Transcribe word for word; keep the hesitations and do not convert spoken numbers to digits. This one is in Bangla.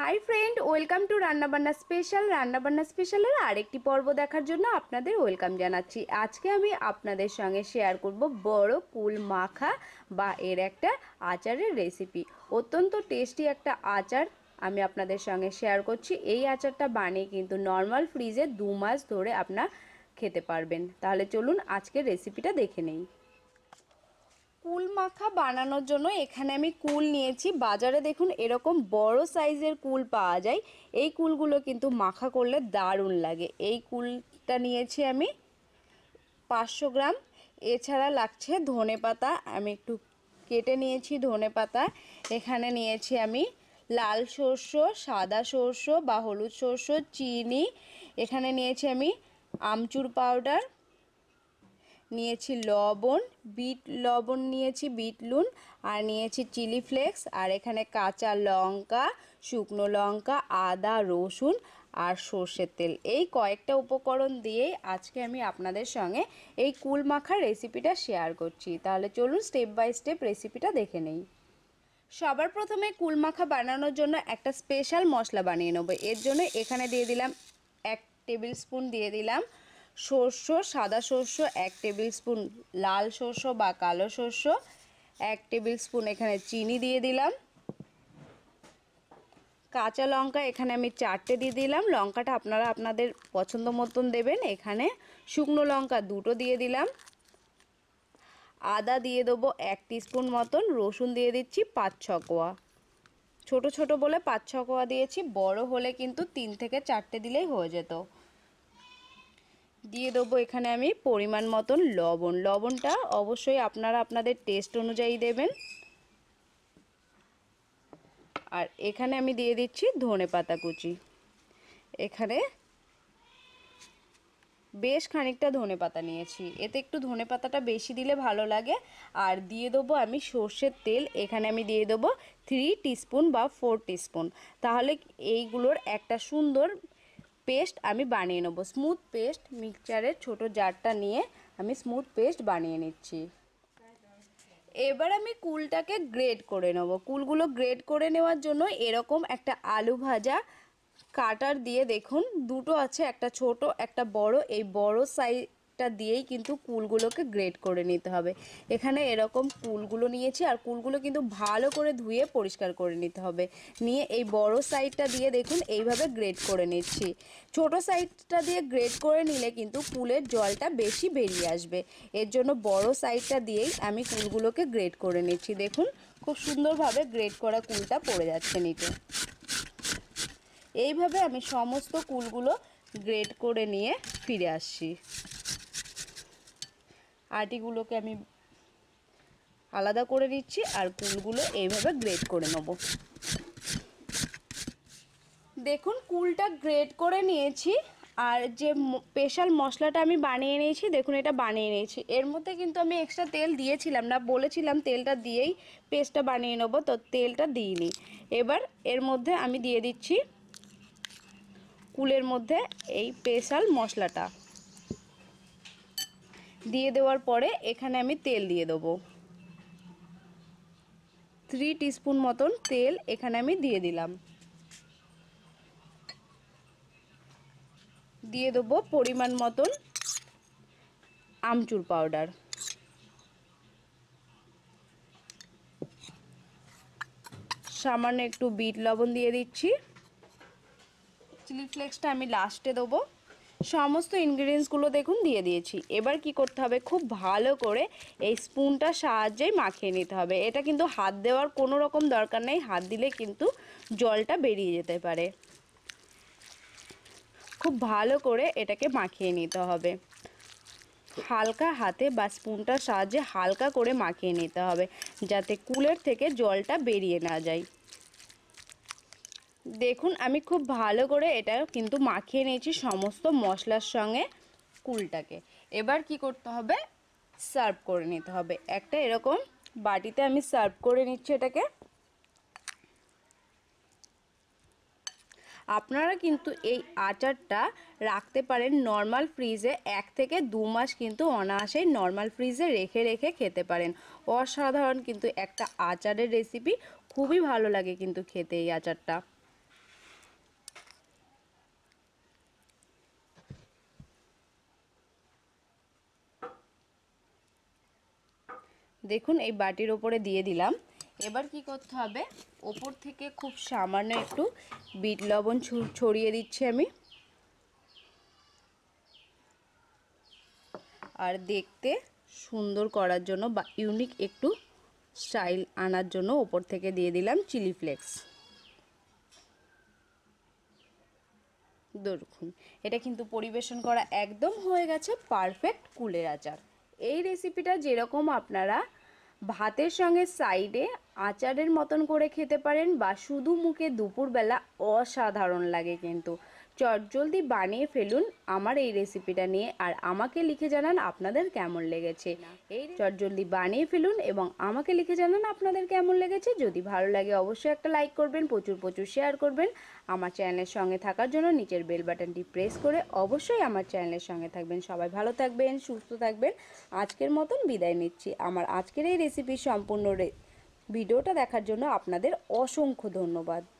High friend, welcome to Rannabanna special. Rannabanna স্পেশালের আরেকটি পর্ব দেখার জন্য আপনাদের ওয়েলকাম জানাচ্ছি। আজকে আমি আপনাদের সঙ্গে শেয়ার করব বড় কুল মাখা বা এর একটা আচারের রেসিপি। অত্যন্ত টেস্টি একটা আচার আমি আপনাদের সঙ্গে শেয়ার করছি। এই আচারটা বানিয়ে কিন্তু নর্মাল ফ্রিজে দু মাস ধরে আপনার খেতে পারবেন। তাহলে চলুন আজকের রেসিপিটা দেখে নেই। কুল মাখা বানানোর জন্য এখানে আমি কুল নিয়েছি। বাজারে দেখুন এরকম বড় সাইজের কুল পাওয়া যায়। এই কুলগুলো কিন্তু মাখা করলে দারুণ লাগে। এই কুলটা নিয়েছি আমি পাঁচশো গ্রাম। এছাড়া লাগছে ধনে পাতা, আমি একটু কেটে নিয়েছি ধনে পাতা। এখানে নিয়েছি আমি লাল সর্ষ, সাদা সর্ষ বা হলুদ সর্ষ, চিনি। এখানে নিয়েছি আমি আমচুর পাউডার, নিয়েছি লবণ, বিট লবণ নিয়েছি, বিট লুন, আর নিয়েছি চিলি ফ্লেক্স, আর এখানে কাঁচা লঙ্কা, শুকনো লঙ্কা, আদা, রসুন আর সর্ষের তেল। এই কয়েকটা উপকরণ দিয়েই আজকে আমি আপনাদের সঙ্গে এই কুল মাখার রেসিপিটা শেয়ার করছি। তাহলে চলুন স্টেপ বাই স্টেপ রেসিপিটা দেখে নেই। সবার প্রথমে কুল মাখা বানানোর জন্য একটা স্পেশাল মশলা বানিয়ে নেব। এর জন্য এখানে দিয়ে দিলাম এক টেবিল স্পুন দিয়ে দিলাম সর্ষ, সাদা সর্ষ এক টেবিল স্পুন, লাল সর্ষ বা কালো সর্ষ এক টেবিল স্পুন, এখানে চিনি দিয়ে দিলাম, কাঁচা লঙ্কা এখানে আমি চারটে দিয়ে দিলাম, লঙ্কাটা আপনারা আপনাদের পছন্দ মতন দেবেন। এখানে শুকনো লঙ্কা দুটো দিয়ে দিলাম, আদা দিয়ে দেবো এক টিস্পুন মতন, রসুন দিয়ে দিচ্ছি পাঁচ ছ কোয়া। ছোট ছোট বলে পাঁচ ছ কোয়া দিয়েছি, বড় হলে কিন্তু তিন থেকে চারটে দিলেই হয়ে যেত। দিয়ে দেবো এখানে আমি পরিমাণ মতন লবণ। লবণটা অবশ্যই আপনারা আপনাদের টেস্ট অনুযায়ী দেবেন। আর এখানে আমি দিয়ে দিচ্ছি ধনে পাতা কুচি। এখানে বেশ খানিকটা ধনে পাতা নিয়েছি, এতে একটু ধনে পাতাটা বেশি দিলে ভালো লাগে। আর দিয়ে দেবো আমি সর্ষের তেল। এখানে আমি দিয়ে দেবো থ্রি টিস্পুন বা ফোর টিস্পুন। তাহলে এইগুলোর একটা সুন্দর পেস্ট আমি বানিয়ে নেবো, স্মুথ পেস্ট। মিক্সচারের ছোট জারটা নিয়ে আমি স্মুথ পেস্ট বানিয়ে নিচ্ছি। এবার আমি কুলটাকে গ্রেড করে নেব। কুলগুলো গ্রেড করে নেওয়ার জন্য এরকম একটা আলু ভাজা কাটার দিয়ে, দেখুন দুটো আছে, একটা ছোট একটা বড়, এই বড় সাইজটা দিয়েই কিন্তু কুলগুলোকে গ্রেড করে নিতে হবে। এখানে এরকম কুলগুলো নিয়েছি, আর কুলগুলো কিন্তু ভালো করে ধুয়ে পরিষ্কার করে নিতে হবে। নিয়ে এই বড় সাইডটা দিয়ে দেখুন এইভাবে গ্রেড করে নিচ্ছি। ছোট সাইডটা দিয়ে গ্রেড করে নিলে কিন্তু কুলের জলটা বেশি বেরিয়ে আসবে। এর জন্য বড় সাইডটা দিয়েই আমি কুলগুলোকে গ্রেড করে নিচ্ছি। দেখুন খুব সুন্দরভাবে গ্রেড করা কুলটা পড়ে যাচ্ছে নিচে। এইভাবে আমি সমস্ত কুলগুলো গ্রেড করে নিয়ে ফিরে আসছি। আটিগুলোকে আমি আলাদা করে নিচ্ছি, আর কুলগুলো এইভাবে গ্রেড করে নেব। দেখুন কুলটা গ্রেড করে নিয়েছি, আর যে স্পেশাল মশলাটা আমি বানিয়ে নিয়েছি, দেখুন এটা বানিয়ে নিয়েছি। এর মধ্যে কিন্তু আমি এক্সট্রা তেল দিয়েছিলাম না, বলেছিলাম তেলটা দিয়েই পেস্টটা বানিয়ে নেবো, তো তেলটা দিইনি। এবার এর মধ্যে আমি দিয়ে দিচ্ছি কুলের মধ্যে এই স্পেশাল মশলাটা। দিয়ে দেওয়ার পরে এখানে আমি তেল দিয়ে দেবো থ্রি টিস্পুন মতন তেল এখানে আমি দিয়ে দিলাম। দিয়ে দেবো পরিমাণ মতন আমচুর পাউডার, সামান্য একটু বিট লবণ দিয়ে দিচ্ছি, চিলি ফ্লেক্সটা আমি লাস্টে দেবো। সমস্ত ইনগ্রিডিয়েন্টসগুলো দেখুন দিয়ে দিয়েছি। এবার কি করতে হবে, খুব ভালো করে এই স্পুনটার সাহায্যেই মাখিয়ে নিতে হবে। এটা কিন্তু হাত দেওয়ার কোনো রকম দরকার নেই, হাত দিলে কিন্তু জলটা বেরিয়ে যেতে পারে। খুব ভালো করে এটাকে মাখিয়ে নিতে হবে, হালকা হাতে বা স্পুনটার সাহায্যে হালকা করে মাখিয়ে নিতে হবে, যাতে কুলের থেকে জলটা বেরিয়ে না যায়। দেখুন আমি খুব ভালো করে এটা কিন্তু মাখিয়ে নিয়েছি সমস্ত মশলার সঙ্গে কুলটাকে। এবার কি করতে হবে, সার্ভ করে নিতে হবে। একটা এরকম বাটিতে আমি সার্ভ করে নিচ্ছি এটাকে। আপনারা কিন্তু এই আচারটা রাখতে পারেন নর্মাল ফ্রিজে, এক থেকে দু মাস কিন্তু অনায়াসেই নর্মাল ফ্রিজে রেখে রেখে খেতে পারেন। অসাধারণ কিন্তু একটা আচারের রেসিপি, খুবই ভালো লাগে কিন্তু খেতে এই আচারটা। দেখুন এই বাটির ওপরে দিয়ে দিলাম। এবার কি করতে হবে, ওপর থেকে খুব সামান্য একটু বিট লবণ ছড়িয়ে দিচ্ছি আমি। আর দেখতে সুন্দর করার জন্য বা ইউনিক একটু স্টাইল আনার জন্য ওপর থেকে দিয়ে দিলাম চিলি ফ্লেক্স। দেখুন এটা কিন্তু পরিবেশন করা একদম হয়ে গেছে পারফেক্ট কুলের আচার। এই রেসিপিটা যেরকম আপনারা ভাতের সঙ্গে সাইডে আচারের মতন করে খেতে পারেন বা শুধু মুখে দুপুরবেলা অসাধারণ লাগে। কিন্তু চটজলদি বানিয়ে ফেলুন আমার এই রেসিপিটা নিয়ে, আর আমাকে লিখে জানান আপনাদের কেমন লেগেছে। এই চটজলদি বানিয়ে ফেলুন এবং আমাকে লিখে জানান আপনাদের কেমন লেগেছে। যদি ভালো লাগে অবশ্যই একটা লাইক করবেন, প্রচুর প্রচুর শেয়ার করবেন। আমার চ্যানেলের সঙ্গে থাকার জন্য নিচের বেল বাটনটি প্রেস করে অবশ্যই আমার চ্যানেলের সঙ্গে থাকবেন। সবাই ভালো থাকবেন, সুস্থ থাকবেন। আজকের মতন বিদায় নিচ্ছি। আমার আজকের এই রেসিপির সম্পূর্ণ ভিডিওটা দেখার জন্য আপনাদের অসংখ্য ধন্যবাদ।